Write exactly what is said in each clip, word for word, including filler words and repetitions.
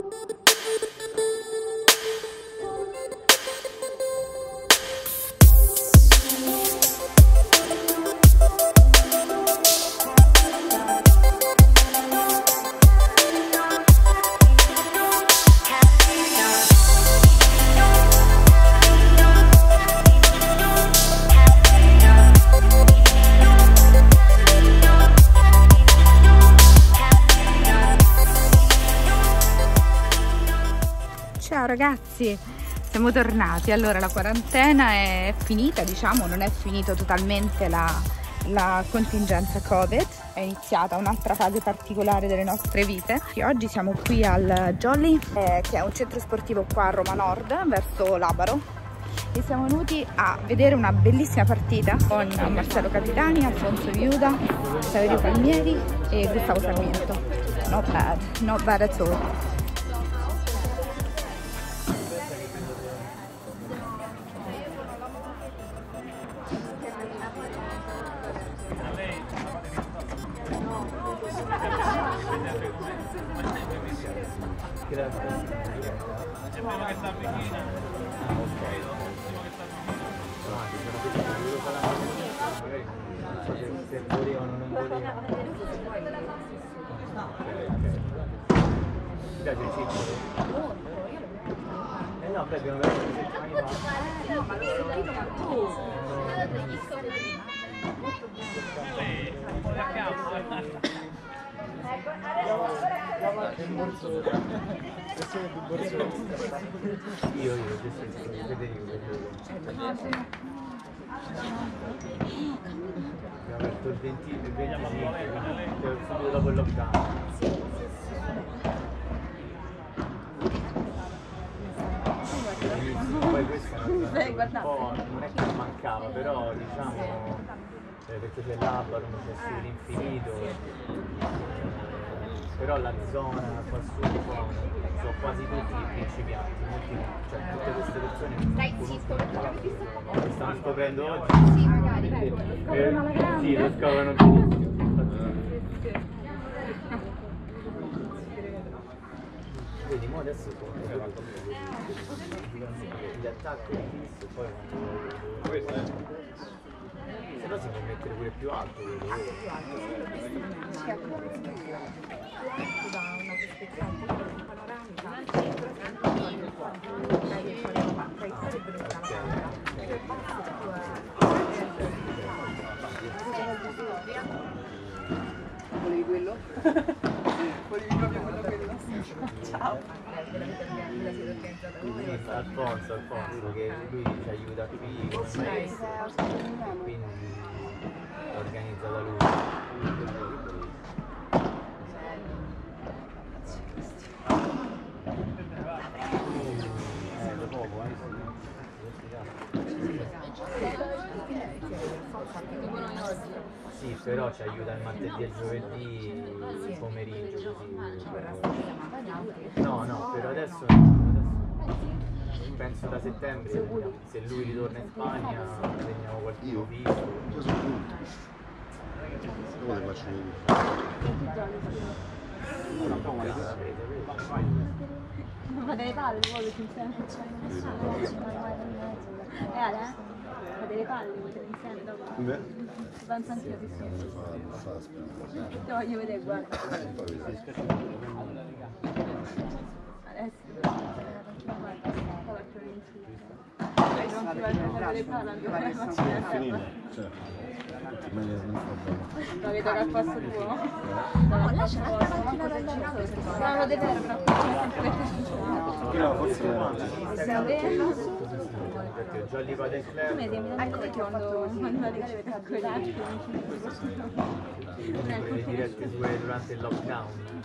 Ciao ragazzi, siamo tornati. Allora, la quarantena è finita, diciamo, non è finito totalmente la, la contingenza Covid, è iniziata un'altra fase particolare delle nostre vite. E oggi siamo qui al Jolly, eh, che è un centro sportivo qua a Roma Nord, verso Labaro, e siamo venuti a vedere una bellissima partita con Marcello Capitani, Alfonso Viuda, Saverio Palmieri e Gustavo Sarmiento. Not bad, not bad at all. Io, io, Federico, abbiamo aperto il venti, il venticinque, subito dopo il lockdown. Poi questa è una cosa un po', non è che mancava, però diciamo, eh, perché c'è l'Abaro, c'è su l'infinito, però la zona qua su sono quasi tutti principianti, molti, cioè tutte queste persone che stanno scoprendo oggi. Sì, magari, dai, eh, sì, lo scopano benissimo. Vedi, mo adesso gli attacchi e poi se no si può mettere pure più alto quello. Volevi quello? Volevi proprio quello quello? Ciao! Alfonso, Alfonso, che lui ci aiuta qui come maestro, quindi organizza da lui. Sì, però ci aiuta il martedì e il giovedì pomeriggio così. No, no, per adesso, adesso penso da settembre, se lui ritorna in Spagna, veniamo qualcuno fisso. Come le faccio Fate le palle, poi insieme eh Ale? Fate le palle, potete insieme dopo? Beh. Penso anche io di sì. Ti voglio vedere, guarda. Adesso non ti voglio fare le palle, anche se faccio le palle. La vedo che al posto tuo? No, lascia la macchina da no, lo deve avere Io forse perché già lì vado in club. come ti mi dai quando quando la legale per calcolare le dirette sue durante il lockdown.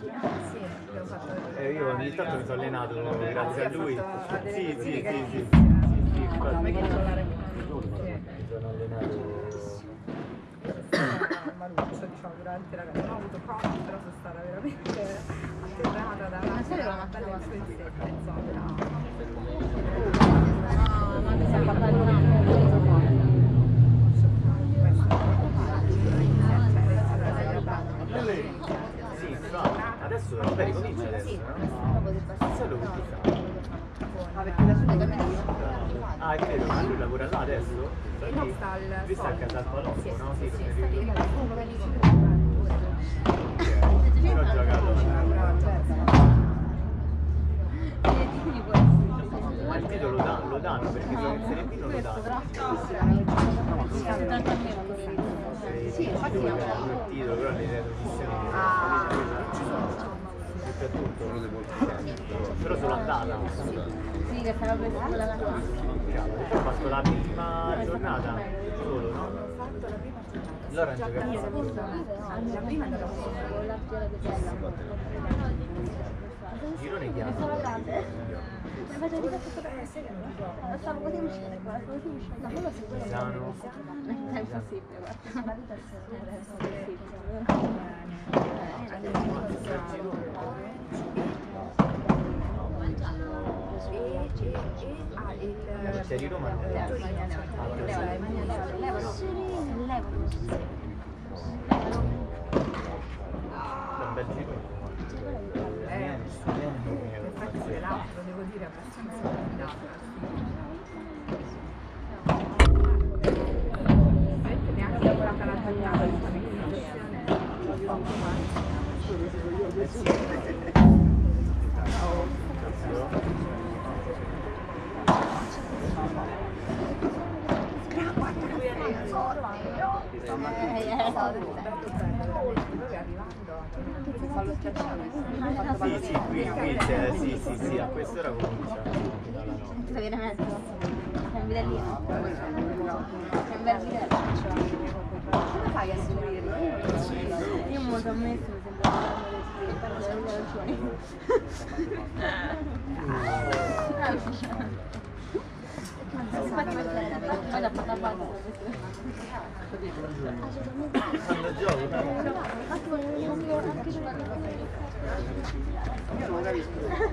Eh, io ogni tanto mi sono allenato grazie a lui. Sì, sì, sì, sì. Mi sono allenato. Maluccio, diciamo, durante la non ho avuto Covid, però sono stata veramente atterrata da una serie la bella esperienza, insomma. no, ma mi sa parlare con un Sì, fa. Adesso vabbè, ricomincia adesso, no? fratello con chi sta? Ah, perché da solo Ah, è vero, ma lui lavora là adesso? E lui sta al Lui sta a casa al Palocco, Sì, no? Sì, sì, mi sta lì, ricordo. ok. Però gioca allora. Ma il titolo lo, da, lo danno perché in Serie B non lo danno. Sì, infatti Il titolo, però le trasmissioni Ah. tutto è tutto. Però solo andata. Sì, che sarà per la Ho fatto la prima giornata solo, no? Allora hanno giocato La prima è andata girone chiaro. Stavo così uscendo qua, così uscendo. Ma quello si può Milano. è impossibile, guarda. C'è di Roma? Un bel giro. Eh, infatti l'altro devo dire abbastanza complicato. Neanche lavorata la giornata di questa Sì, sì, qui, qui c'è, sì, sì, sì, a quest'ora comincia dalla notte. Veramente. C'è un videllino. C'è un bel vitello. Come fai a seguirlo? Io mi sono messo, mi sembra poi la patapata. Quando gioco, io non capisco.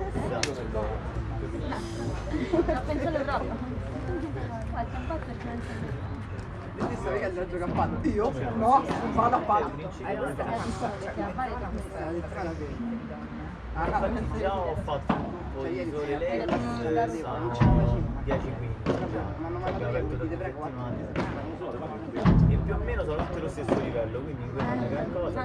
Penso all'Europa. Qua c'è un po' per Ti stavi che andare a giocare a palla? Io? No, non vado a palla. infatti già ho fatto un gruppo di sole lei, sono dieci quindici già, abbiamo letto da tre settimane e più o meno sono tutti allo stesso livello, quindi quella è una gran cosa.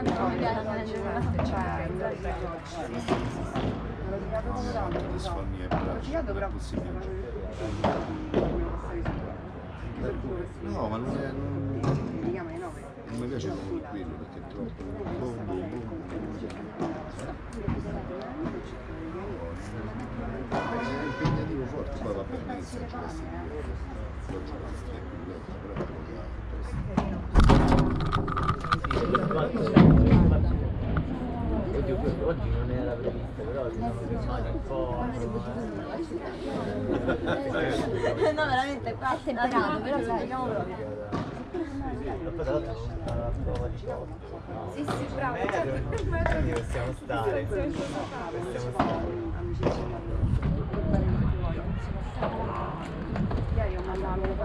No, ma non è. Non, non mi piace quello perché è troppo. Boom, boom, boom. È impegnativo forte, poi va bene, se non ci può giocare Oddio, questo oggi non era previsto, però ci siamo fermati un po'. No, veramente qua è temperato, però ci giochiamo proprio. Poi tra l'altro una prova di shot. Sì, sì, bravo. Quindi possiamo stare. Possiamo stare. Ieri ho mandato le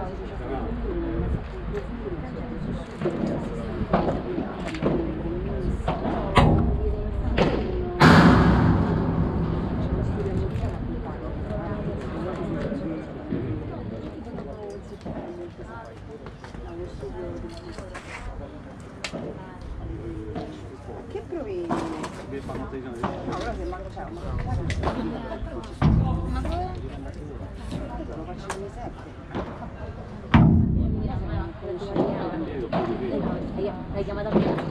che provi? No, però se manco c'è una lo faccio alle sette. L'hai chiamata prima?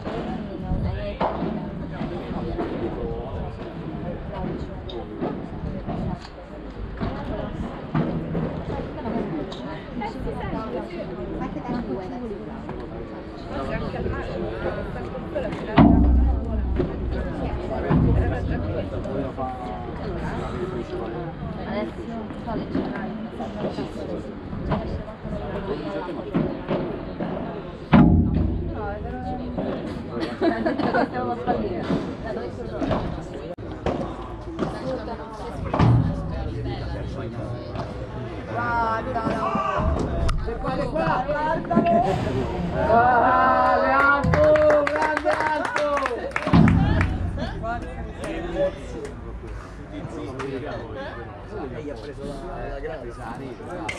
Guarda qua, guardalo! Grande Alto, grande Alto! Guarda che Lei ha preso la grande sani.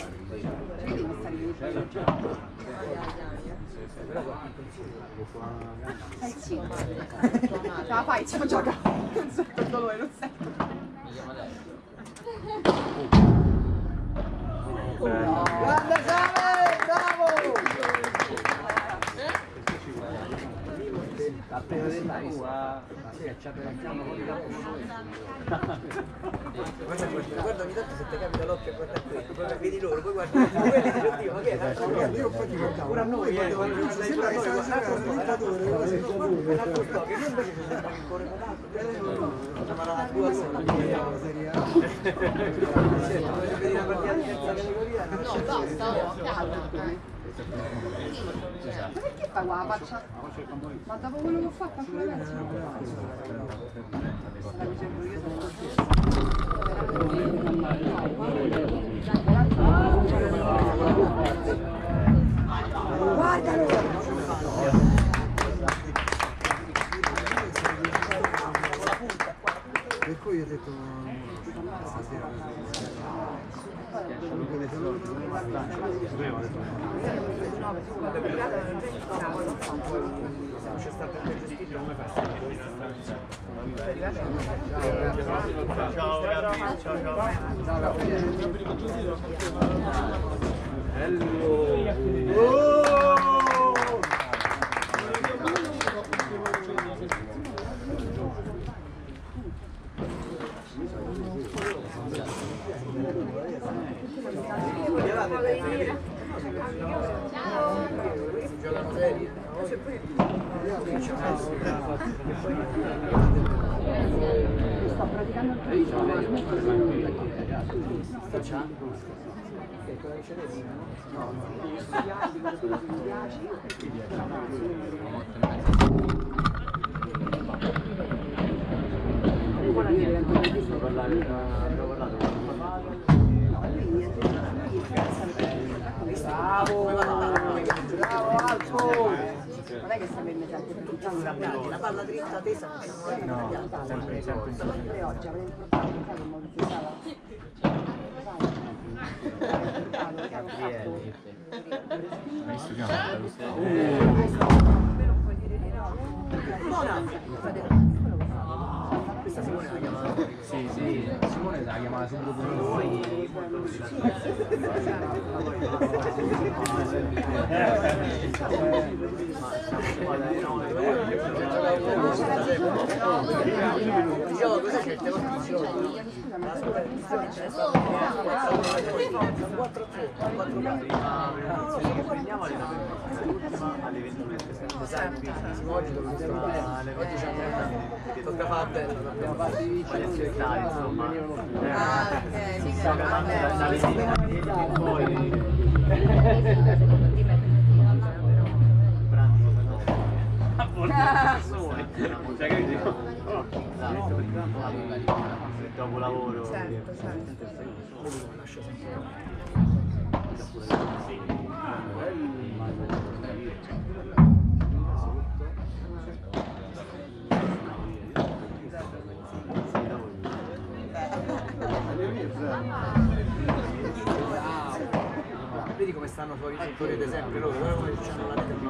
Sei cinque. Ce la fai, ci gioca. Non sento il dolore, non sento. Grande esame, bravo! Appena detta tua, schiacciate la chiama con il capo. Guarda, guarda ogni tanto se ti capita l'occhio e guarda qui, poi vedi loro, poi guardi quelli e dici oddio, ma che è? Io infatti guardavo, ora a noi quando vanno giù dai due a noi, guarda, che noi invece ci sembra che corre tanto, ma la tua sola, la serie A. Se vedi una partita di terza categoria, no, basta, calma. Ma perché fa qua la faccia? Ma dopo quello che ho fatto anche adesso? Guardalo! Per cui ho detto stasera c'è stato il gestito come fa ciao Gabi, ciao ciao Sto praticando il bravo, bravo Alto! Non è che stai per metà La palla dritta tesa non no, sempre, sempre. oggi avrei portato, sai che modificava? Gabriele. Hai visto che Non puoi dire di no. questa Simone la chiama sì, sì, Simone la chiamava sempre per noi. diciamo cosa c'è il telefonino quattro tre quattro prendiamo alle ventuno oggi oggi c'è tocca fare bella dobbiamo fare di aspettare insomma ah ok poi cioè che dico dopo lavoro Certo, certo. lascio sempre vedi come stanno fuori fuori ad esempio loro guarda come c'hanno la vita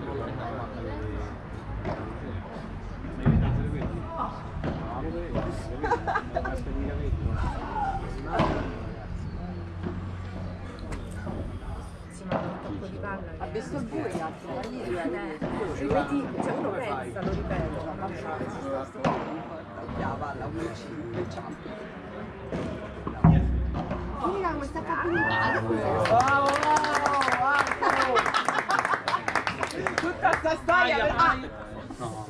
Si manda un tocco di palla. Ha visto il buio, ragazzi, ma lì Ripeti, cioè uno pensa, lo ripeto, ma la palla un facciamo mira come sta facendo. bravo bravo tutta sta storia per... ah. no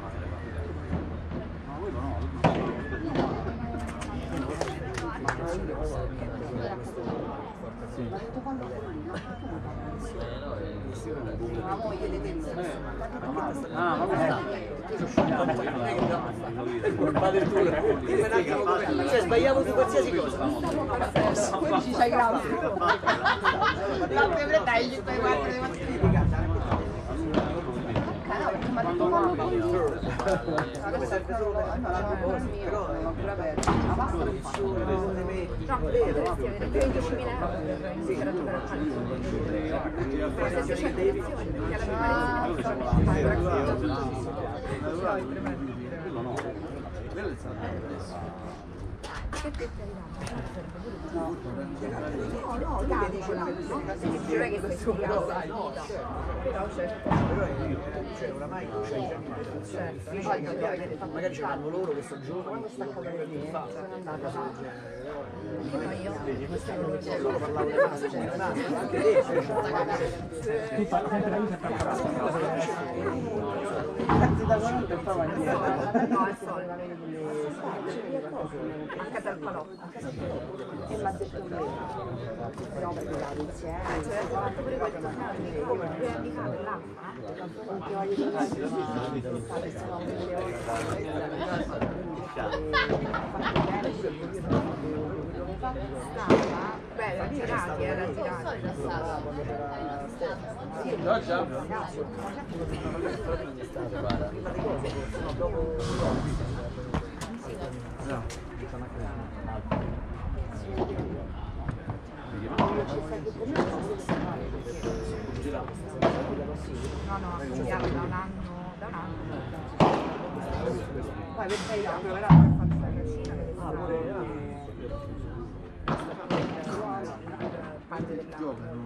Ma Sì. La moglie di te. Ah, ma questo cioè sbagliamo su qualsiasi cosa. quindici grammi. La febbre dai, gli stai guardando. Ma detto quando poi Come serve solo per fare cose, però è ancora aperto. La pasta non fa. No, dovresti avere quindicimila euro per iniziare a giocare a calcio. Poi se c'è condizioni, perché alla prima quello no. Quello è stato no, no, calcio, no, non è che questo caso però certo, Cioè oramai certo, magari ce l'hanno loro questo giorno quando sta accadendo di fa loro parlavano di maschi, anche lei cazzo da quaranta e fa mangiare no, è solo a casa al palotto e mi ha detto che però per dare insieme cioè ho fatto pure quel anni come due anni fa dell'acqua non ti voglio dire che sono beh, la girati, eh, la girati no, già. no, no, studiavo da un anno da un anno poi per sei anni però ho fatto la cascina parte dell'anno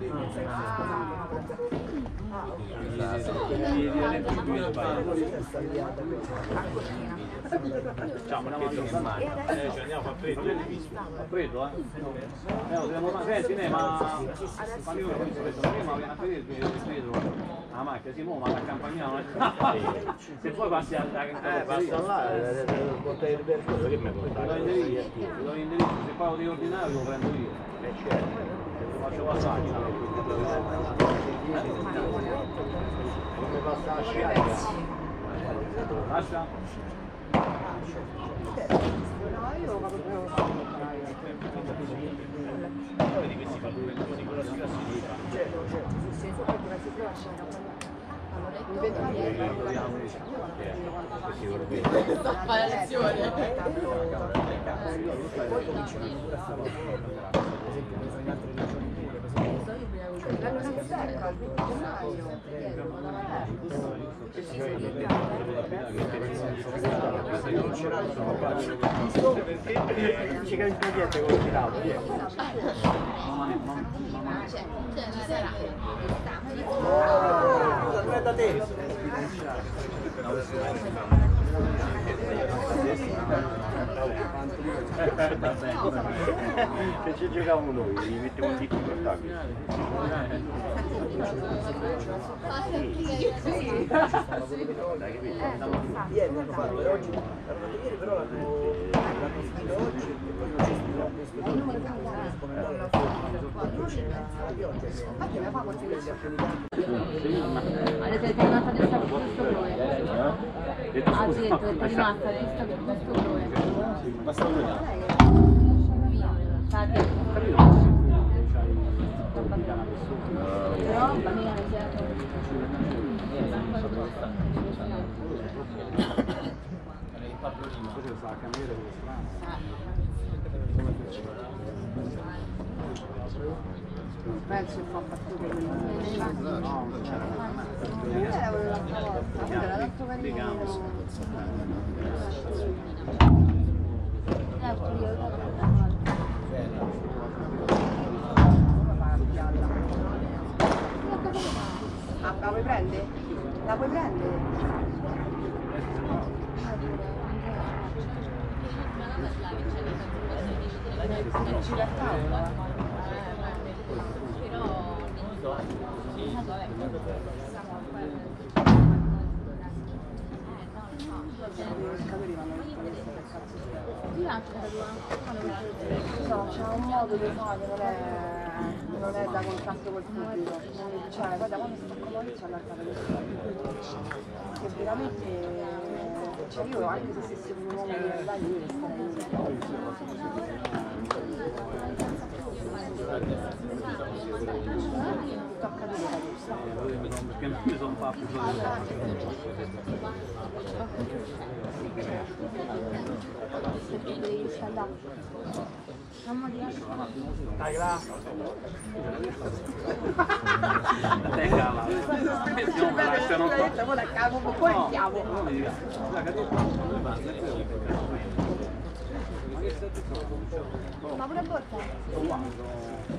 Facciamo una mano in mano. Eh, ci andiamo a freddo. A freddo, eh? Eh, dobbiamo senti, ne, ma quando io ho detto prima viene a vedere il freddo. La macchina si muove, ma la campagna non è. Se poi passi a Eh, passa là, portai il percorso che mi porta. lo indirizzo, lo indirizzo, se poi lo devo ordinare lo prendo io. Eh certo. Lo faccio passare. Come passa la sciata? Lascia? Vedi che si fa due ventoni con la sera si fa. fa la lezione poi cominciano pure a fare per esempio in altre regioni pure Perché ci capisco niente con il tirato. non è da te Che ci giocavamo noi, li mettiamo in difficoltà. ieri hanno fatto e oggi l'hanno ieri però l'hanno l'hanno finito oggi e poi non c'è stato questo giorno la pioggia avete rimasta giusta per questo colore ha detto che è rimasta giusta per questo colore Basta una. però va bene penso che fa partire era l'altra volta era tanto carino ah, la vuoi prendere? la puoi prendere? ci la tavola I pescatori vanno in palestra per cazzo suo. Io anche la tua. No, c'è un modo di fare che non è, non è da contatto col pubblico. Cioè, guarda, quando sto con Maurizio allargate le spalle. Che veramente, cioè io anche se stessi con un uomo di realtà io resterei tocca di perché anche sono fatto devi scaldare. Mamma di dai là te cala Poi la cago, poi chiamo. Ma pure borsa?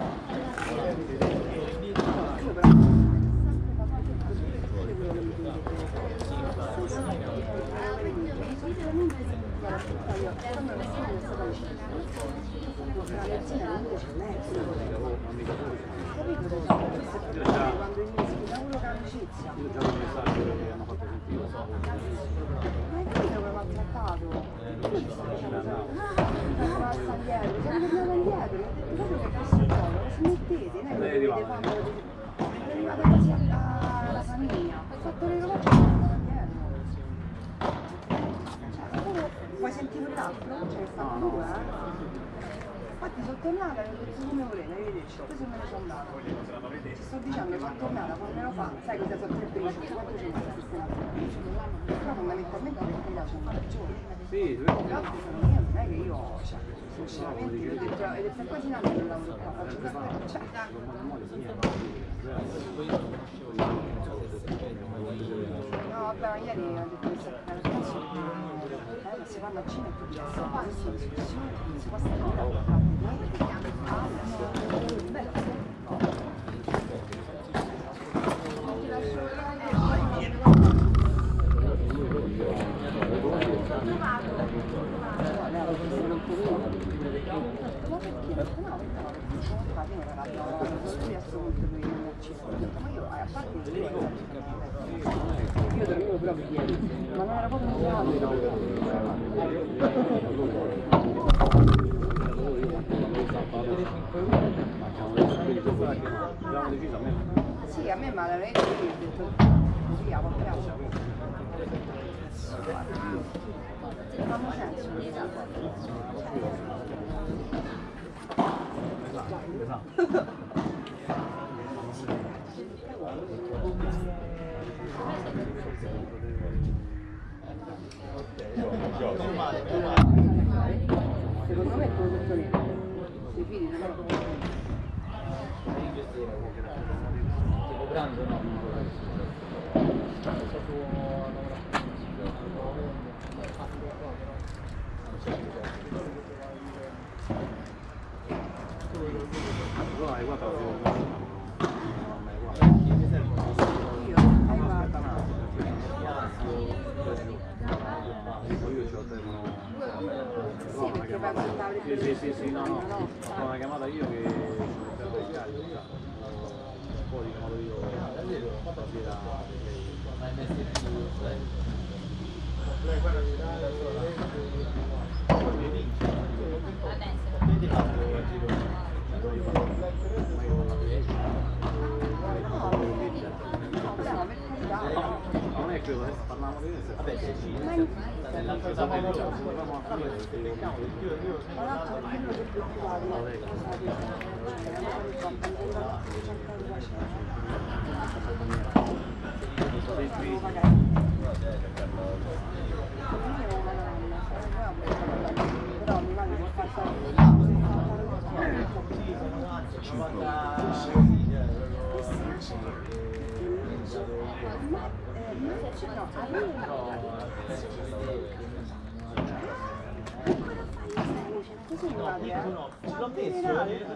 Quando inizi da uno che ha amicizia. Io già un messaggio che hanno fatto sentire. Ma hai capito come mi ha trattato? Io ti sto dicendo, basta indietro, siamo tornati indietro, proprio per questo gioco, smettete, non è che dovete fare, arrivate così alla, alla famiglia, ho fatto le robe e sono tornata indietro. Cioè, puoi sentire un altro? Ce ne stanno due, eh? Infatti sono tornata e ho detto come volete, arrivederci, così me ne sono andata. Ti sto dicendo, sono tornata, quando me lo fa, sai cosa sono tre bricioli, quanto ci vuole sistemare? Però fondamentalmente perché là c'è un ragione. Sì, Gli altri sono io, non è che io, cioè, sinceramente, io ho detto, ed è quasi un anno che lavoro qua, faccio sempre, cioè, no vabbè, ma ieri ho detto che ragazzi, eh, si fanno a cena e tu dici, si fa questa discussione, non si può stare a parlare di me, bello. Io dormivo proprio ieri, ma non era proprio un sì, a me ma la rete io ho detto così a qualche altro. Non ha senso. Secondo me è quello tutto nero. Si fidi di me. tipo grande no? Guarda, guarda, sì, perché per portare sì, sì, sì, sì, no, no, ho fatto una chiamata io che devo scarico, un po' di chiamato io stasera. Ma hai messo il non è quello, adesso parliamo di questo. Vabbè, sì, sì. L'altro sabato dovevamo fare il cavolo. Però mi mandi per far così mi va via. L'ho messo, ma che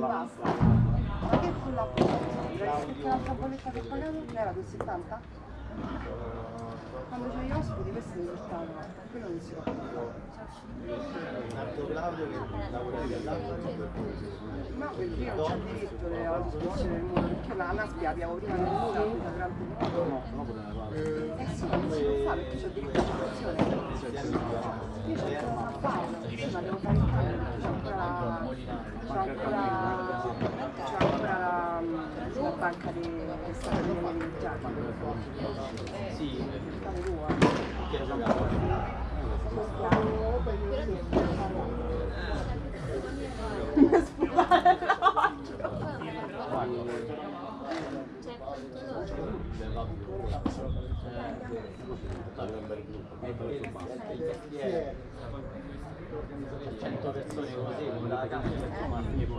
sulla perché l'altra bolletta che ho pagato era due e settanta? Quando c'hai gli ospiti questo è risultato, quello non si può fare. Nardo Claudio che lavora di all'altro. No, perché io non c'ho diritto alla discussione del mondo, perché la NASPI abbiamo prima del mondo durante il mondo. Eh sì, non si può fare perché c'ho diritto alla discussione. Io c'ho ancora a farlo, sì, ma devo fare il cambio perché c'ho ancora la. c'ho ancora c'ho ancora la, la banca di questa riunione militare. Sì, Tale tua. che era giocato. cento persone così come la camera insomma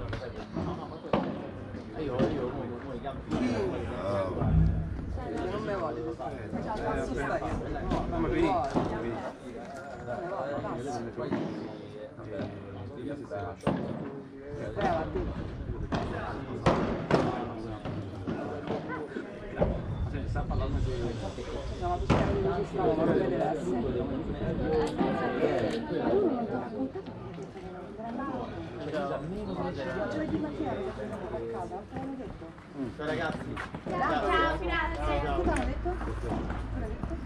io io come i campi Non me voglio fare. Passo sta io. Non me voglio. Brava tu. sta parlando di No, ma perché non ci stavo, non vede adesso. Giovedì mattina ero a casa, cosa hanno detto? ciao ragazzi. Ciao, grazie. Cosa hanno detto? Cosa hanno detto?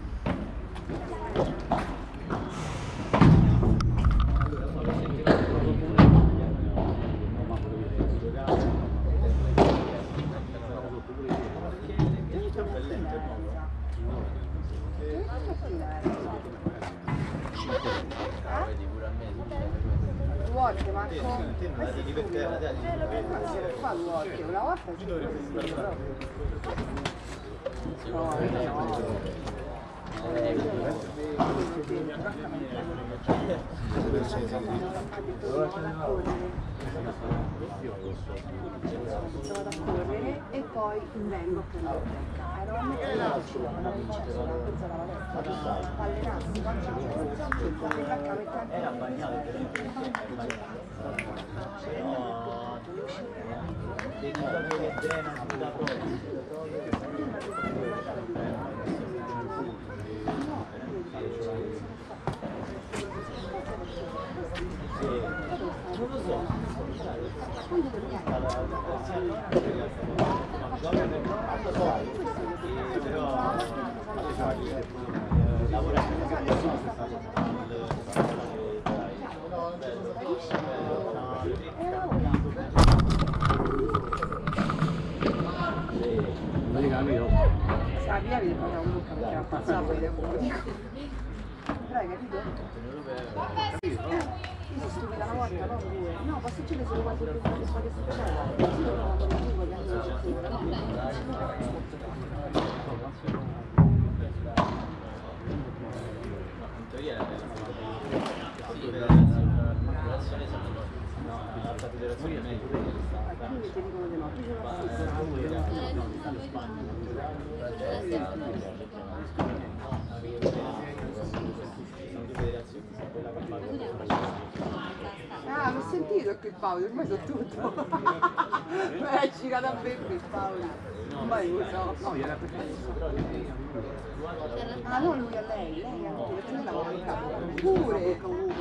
Work, Marco? Qua work, una volta si proprio. No, vado a correre e poi vengo a prendere il becca. Ero a mettere la vicina, ma non c'è solo questa la palestra. Allenarsi, faccio il becca, metto anche era bagnato devi sapere bene da non lo so sa via vi devo un buca perché ha passato poi devo dico. Però hai capito? Io sono stupida una volta, non due. No, può succedere solo quando devo fare queste cose. Sì, però quando mi dico che hanno successo, quindi ti dicono di no, tu ce ah, l'ho sentito qui Paolo, ormai so tutto. Beh, è girato a me qui Paolo. Ormai lo so. Ah, no, lui a lei, lei anche, perché lui lavora in capo. Pure!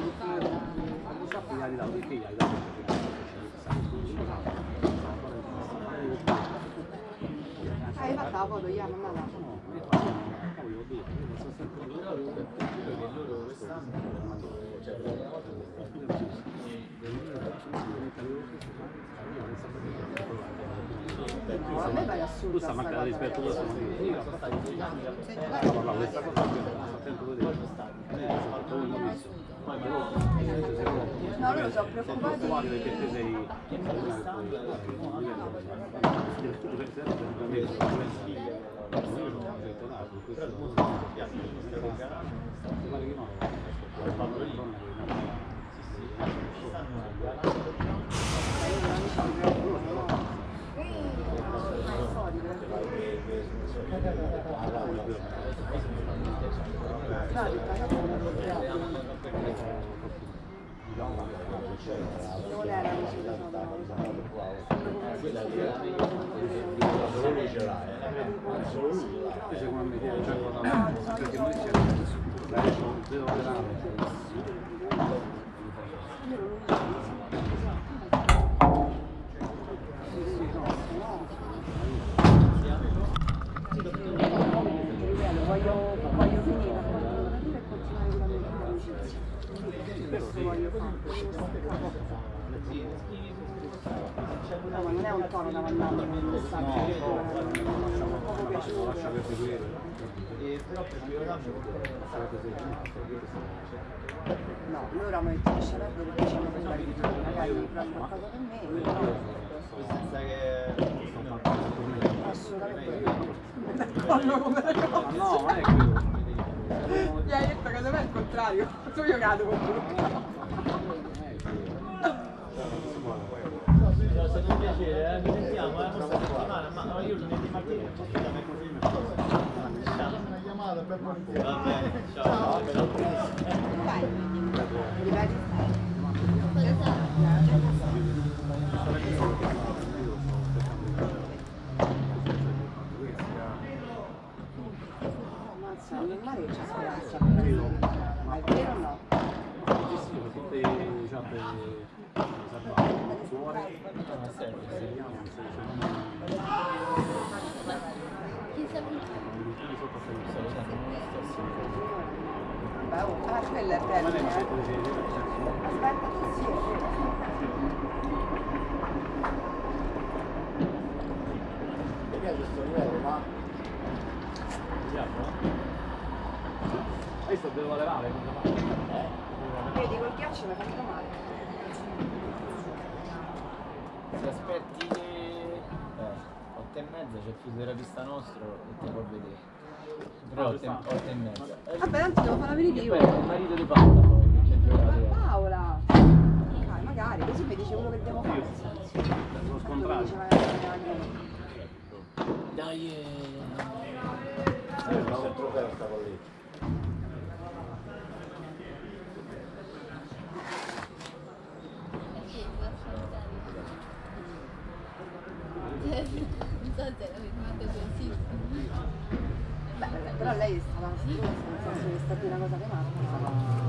Ah, hai fatto la foto, io non me la no, a me pare assurda sta cosa rispetto a no, loro sono preoccupati perché te sei non era solo lui ce l'ha, eh. Solo lui ce l'ha. Invece come mi chiede, cioè cosa perché noi siamo un zero grave. Voglio, voglio finire la fotografatura e continuare con la mia amicizia. Questo voglio fare. No, ma non è un tono da mandarmi un messaggio, mi è poco piaciuto. No, noi ora mi lascia perdere perché c'hanno per magari fa qualcosa per me e io assolutamente no, come la cosa. No, non è quello. Gli hai detto che secondo me è il contrario, tu io cado con tu. Se non piacere, eh, mi sentiamo, eh, questa settimana, ma io lunedì mattina mi posso chiamare così mi posso. Una chiamata per partire. Va bene, ciao. Ripeti? Ammazza, è normale che c'è speranza, ma è vero o no? Sì, sì, tutte diciamo Beh, oh, ah, quello è bello, eh. Aspetta, sì, è vero. Mi piace sto livello, ma adesso devo levare Vedi, col ghiaccio mi è fatto male. Se aspetti eh, otto e mezza c'è il fisioterapista nostro e ti può vedere. Però otto e mezza. Vabbè, tanto devo fare l'aperitivo. Poi è il marito di Paola poi che c'è giocato. Paola! Dai, magari, così mi dice quello che devo fare. lo scontrario. Dai, è un trofeo sta con lì. Non so se l'avete fatto così. Beh, però lei è stata sicura, nel senso che è stata una cosa che manca.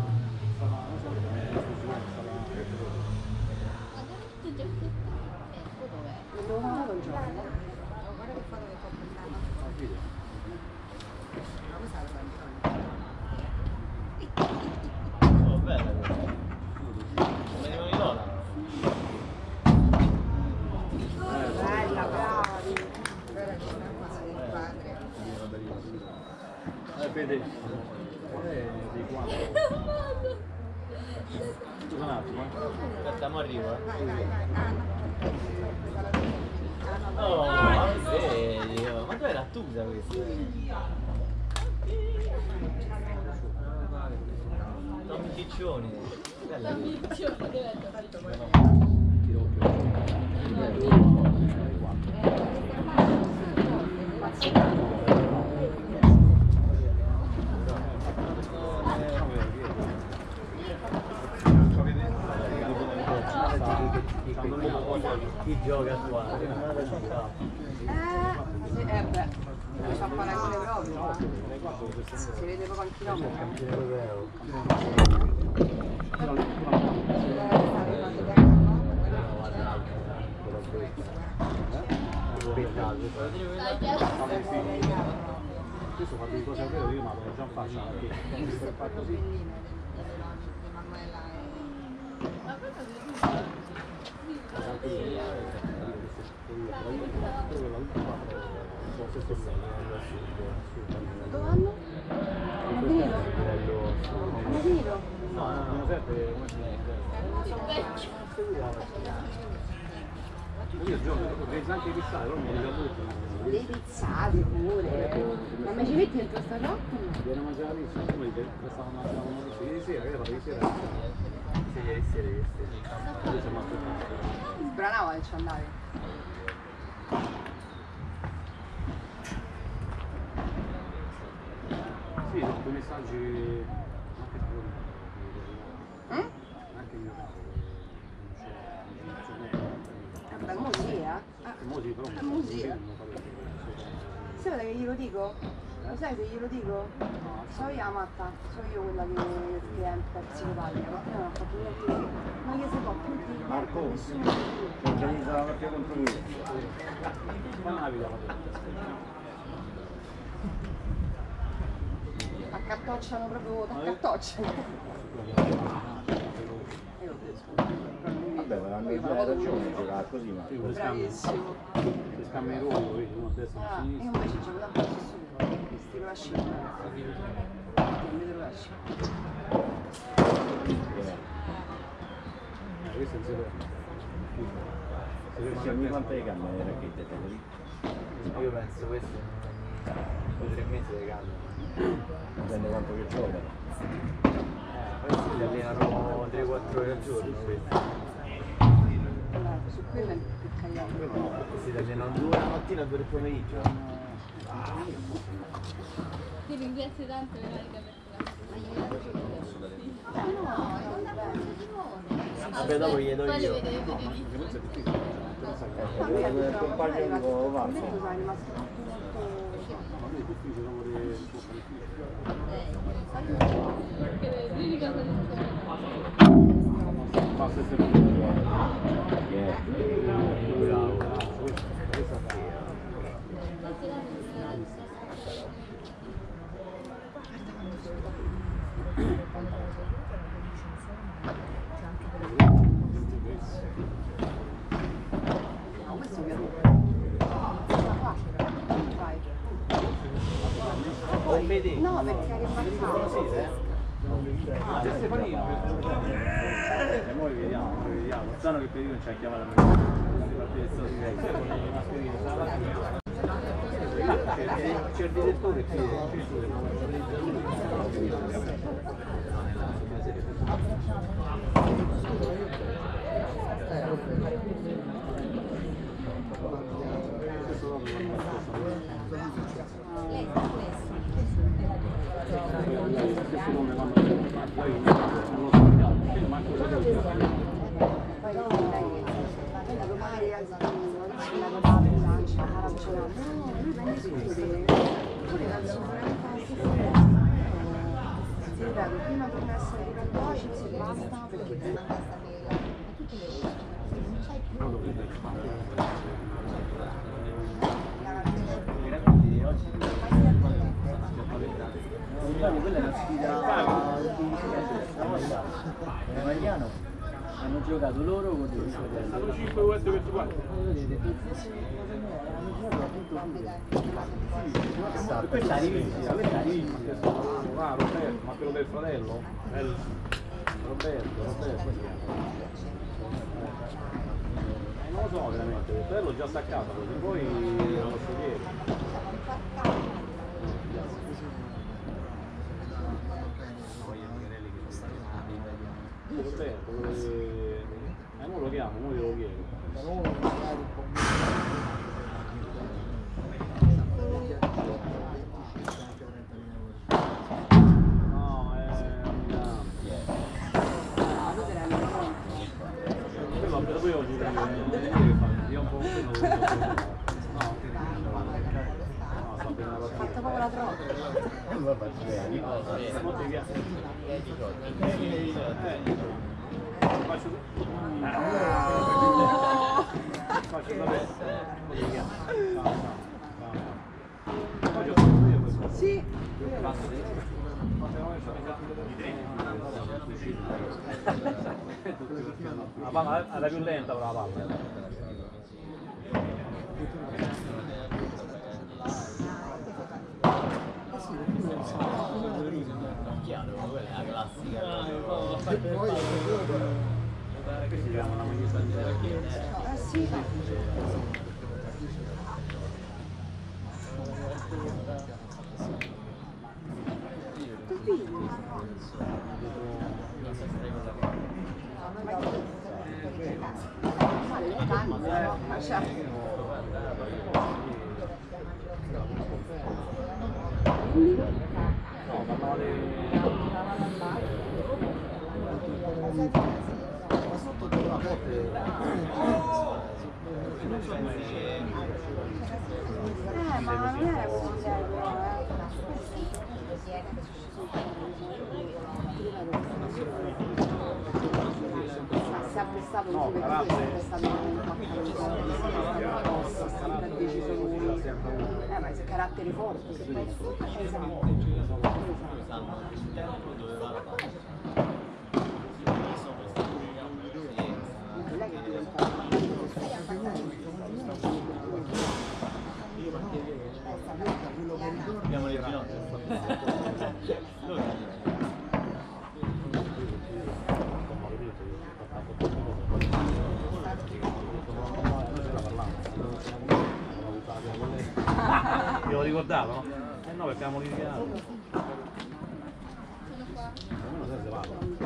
Non devo fare un giorno. Guarda che foto che fa oh, bella questa. Come di Monilola. Bella, bravi. Eh, Fede. Eh, di quanto? Scusa un attimo, eh. Aspetta, mo arrivo, eh. Oh, ma vedi, oh, ma dov'è la Tusa questa? Tommy Ciccioni. Bella Tommy Ciccioni, dov'è? Chi gioca qua? Eh, sì, eh beh, non c'ha paragone proprio. Si vede proprio anche no. Questo fa delle cose vere, io ma lo già faccio anche. Per far così. Dove vanno? Hanno finito? Hanno finito? No, no, non serve come si io gioco, potrei anche fissare, però mi ricordo tutto. Le pizzate pure. Ma mi ci metti dentro sta roba? Viene a mangiare la pizza, come dice, questa una pizza ieri sera, che hai fatto ieri sera? Sì, ieri sera, ieri sera. Io sono matto. Sbranava che ci andavi. Sì, ho due messaggi anche tu. Mm? Anche il mio capo. Vabbè, mo sì, eh. a, a musica. Sapete che glielo dico? Lo sai se glielo dico? So io la matta, so io quella che, che è psicopatica, perché non ho fatto niente, non gli si può più dire Marco, nessuno. non c'è niente da fare contro lui. Accartocciano proprio, t'accartocciano. Vabbè, ma hanno ragione, giocare così, ma... Bravissimo. Si scambia i ruoli, vedi, uno a destra e Ah, a io sinistra. invece gioco tanto stesso ruolo, questi lasci. Mi lasci. Eh, questo è il secondo. Se ogni quanto le cambia le racchette, te lo dico. Io penso questo due o tre mesi le cambio. Dipende quanto che giocano. Eh, questi si allenano tre quattro ore al giorno, questi. Allora, su quello è più cagliato. Questi si allenano due la mattina e due del pomeriggio. Ti ringrazio tanto Veronica per Vabbè, dopo gli do poi le io. vedo i video di Il compagno di Marco. è rimasto no, perché è rimbalzato. Stefanino, e poi vediamo, poi vediamo. Sanno che per io non c'è chiamata per le partite di mascherine. C'è il direttore qui. Poi no, lei la domani la patate, lancia, arancione. No, lui vende scuole. Pure dal suo ti ripeto, prima bisogna essere capaci, se basta, perché quella è una sfida di Mariano, hanno giocato loro con due Sono cinque questo per quattro. questa è rivincita, questa è rivincita. Ah, Roberto, ma quello del fratello? El... Roberto, Roberto. Eh, non lo so veramente, il fratello già sta a casa, così poi non lo so dire. Roberto, quello che... Eh, non lo chiamo, non glielo chiedo. No, è a Milano. Quello vabbè, poi oggi che fa, io un po' quello no, no, sta bene la partita. fatta proprio la trota. Non lo faccio bene. Non ti piace? Eh, faccio faccio sapere. Faccio sapere questo. Sì. La palla era più lenta però la palla. Chiaro, quella è la classica. Questi si chiamano la maglietta di Eh sì. no, parlava di... Ma sotto della botte Mamma mia, è un serio, è sempre stato così, perché lui è sempre stato un paccano, sempre deciso lui. Eh, ma è carattere forte, se poi... Esatto. Il tempo dove va la palla. Lei che diventa... Abbiamo le ginocchia. Io lo ricordavo, no? Eh no, perché avevamo litigato. Almeno se ne va.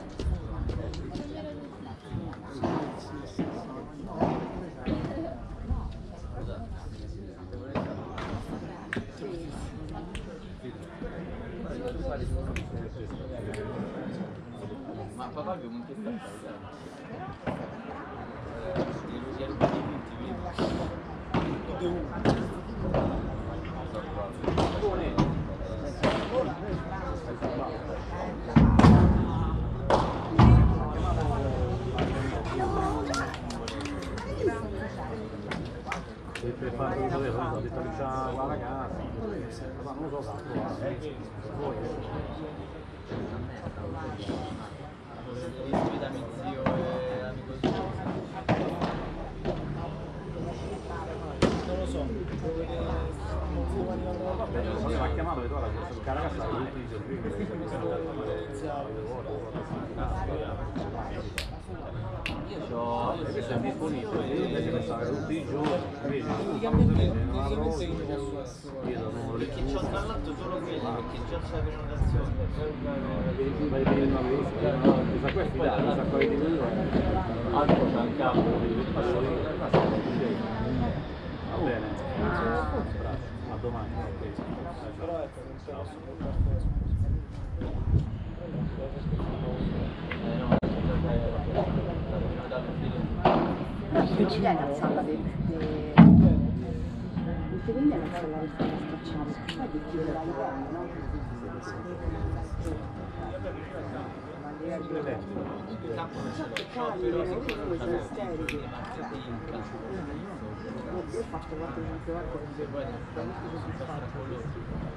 Ma papà che non ti sta facendo? Gli hai rubato i punti, vedi? Per fare un sapevo, ho detto che c'ha la ragazza, ma non lo so, voi. Invitami zio e amico suo. Non lo so, devo vedere. Vabbè, non mi ha chiamato e ora questa ragazza ha tutti i giorni. Io c'ho. Questo è disponibile, io invece pensavo tutti i giorni, vedi, non avrò perché c'ho tra l'altro solo quello, perché già c'è la prenotazione. vai a vedere una lista, questa qua è fidata, questa qua è di lui, altro c'è un capo, va bene, a domani, però ecco, non viene a sala perché quindi è una sala che sta scacciando, poi ti chiude la livello, no? Il campo non ce l'ho, però si può fare sterili. Io ho fatto quattro cinque volte Se poi non si fa con loro.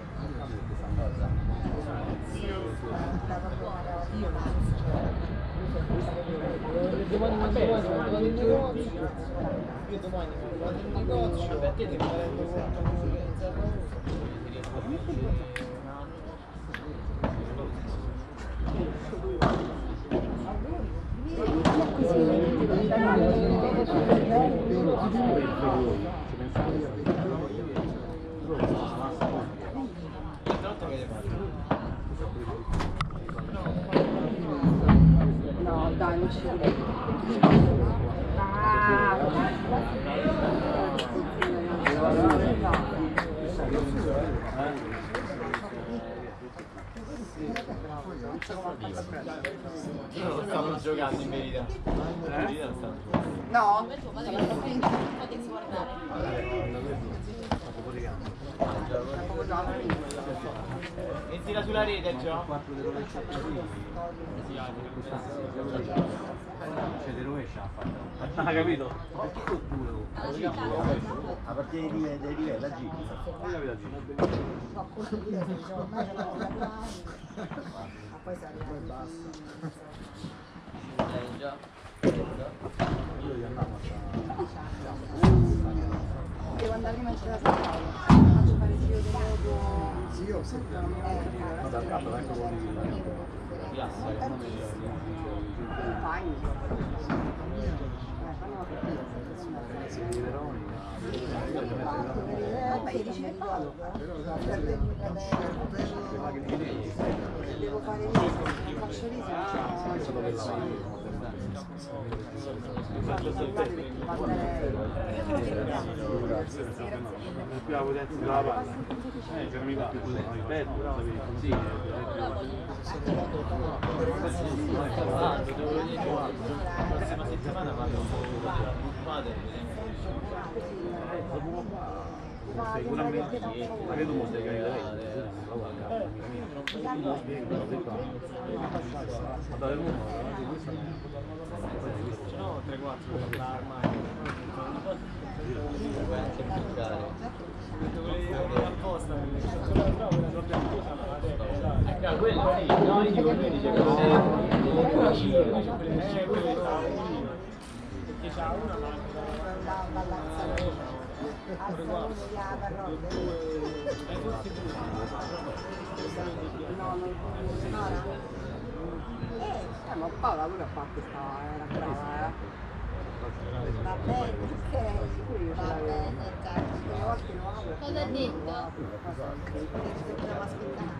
Domani non domani, domani in negozio. Io domani vado in negozio, a te ti prendo no, dai, non ci vedo. Non stanno giocando in verità. In verità non stanno giocando. No? E tira sulla rete Gio. c'è di rovescia ha fatto. Ah, capito? Perché tu pure? A partire dei livelli, la G. Non capito la G. Poi sarà. Eh già. Io gli andavo a Devo andare prima in casa faccio fare il giro di nuovo. Sì, io sempre non mi voglio no, dal capo anche con il Piazza, Compagni. Eh, fanno una Vabbè, io dice vado. Devo fare lì, non faccio lì, se no c'è non più la potenza della palla. Eh, c'era mica più ripeto, sapevi, sì. La prossima settimana vado a padre, sicuramente ma vedo molte che lei ma dare il numero no tre quattro l'arma puoi anche bucare. apposta Quello sì, no, io dico lui dice che non perché c'ha una ma Eh, ma Paola pure a parte stava, era brava, eh. Va bene, ok. Va bene, cazzo. Cosa ha detto? Dobbiamo aspettare.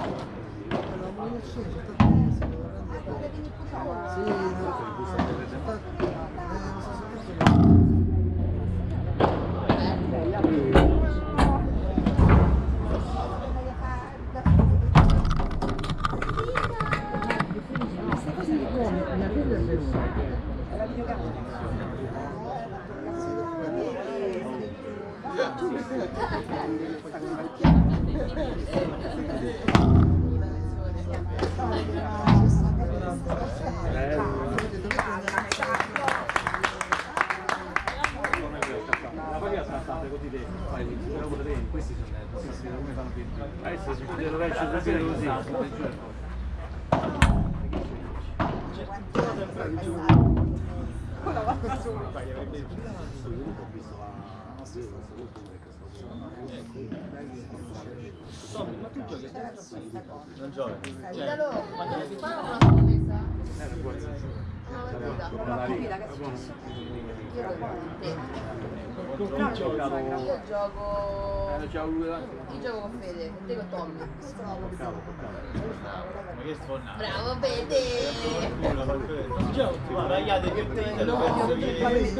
questi sono come fanno più adesso si poteva rovescio così così Una volta sola. non gioca. Italo, quando si fa una promessa? Una capita che è successo? Io lo Io gioco. Io gioco. Io gioco con Fede, te con Tommy. Ma che sfornato. Bravo Fede! Sbagliate più titolo, penso che...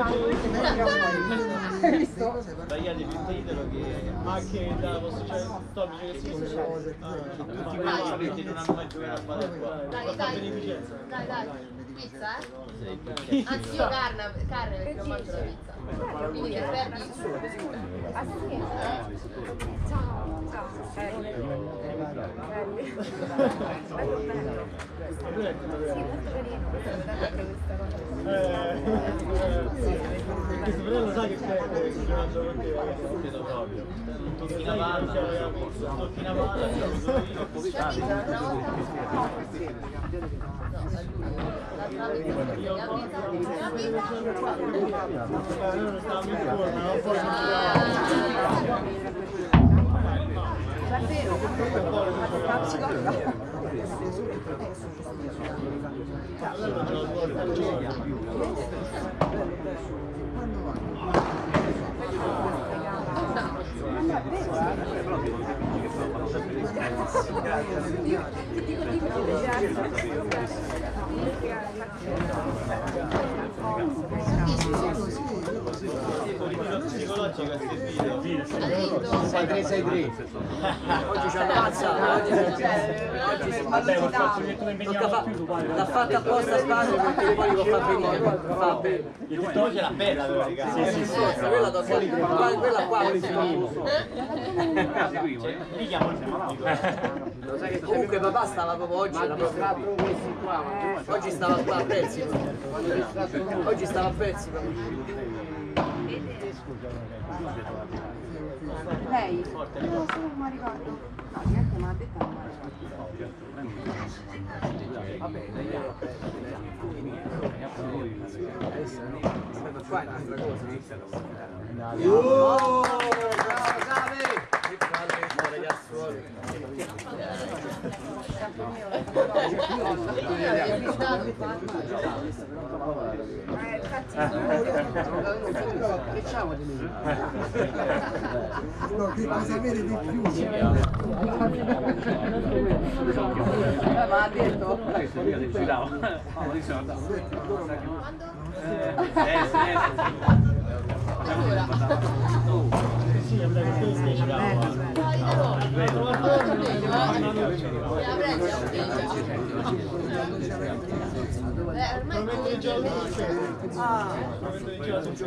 Hai visto? Sbagliate più titolo che... Anche da posso cioè Tommy che si tutti quelli che non hanno mai giocato a squadra qua. Dai, dai, dai, dai, pizza, eh? Anzi, io carne, carne perché non mangio la pizza. Quindi che perdi il suo. Ah sì? Ciao, ciao. questo fratello sa che c'è che mangio con te, Credo proprio. Tocchi una palla, tocchi una palla, non stavamo in forma, non puoi Davvero? La psicologa? psicologico è servito. sei tre sei tre. Oggi c'è la mazzata, oggi l'ha fatta apposta a Spagna perché poi lo fa venire. Fa bene. Tu ce l'ha bella dove regà. Sì, sì, quella tocca lì, quella qua è finita. Lì chiamo il pubblico. Comunque papà stava proprio oggi, era proprio... oggi stava qua a pezzi. Oggi stava a pezzi. Lei? No, solo non mi ricordo. No, niente, ma ha detto non mi Facciamo di lui. No, che cosa avere di più? Eh, ma ha detto? sì, Probabilmente già lo Ah, probabilmente già lo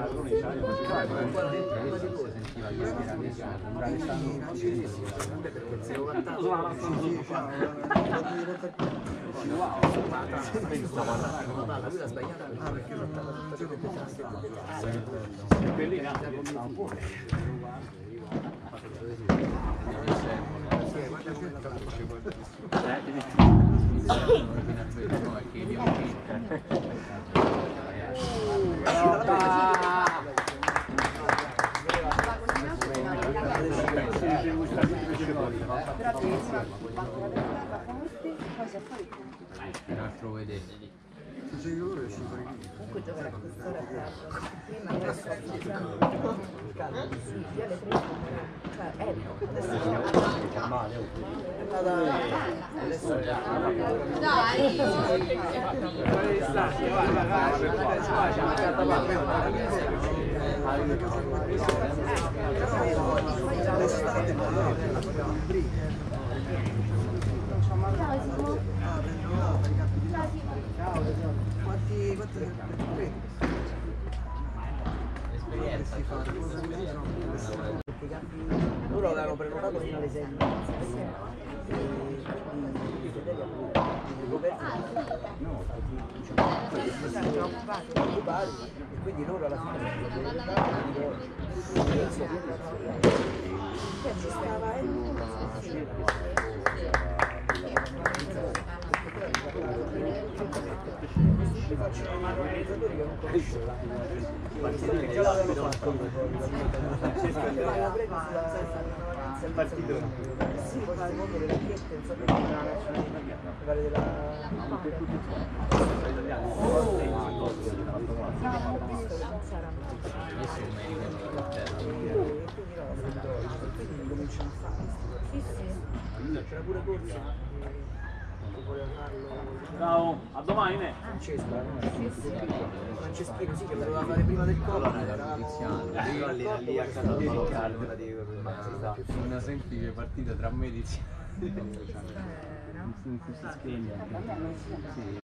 un altro vedete. Comunque giocare a quest'ora prima io sto sì, alle tre cioè eh no adesso male, adesso Dai! Quanti, quanti Esperienza. loro avevano prenotato fino alle sei di mezza e i fedeli hanno occupati e quindi loro alla fine sono ci stava ci faccio un organizzatori che non conosco che già l'avevano fatto il partito sì, poi il mondo delle racchette non so che mi pare della quindi cominciano a fare sì sì c'era pure corsa. Ciao, a domani ne? Francesca, Franceschino sì che voleva fare prima del Covid, Però lì, lì a casa di Riccardo una semplice partita tra medici. Non si spegne.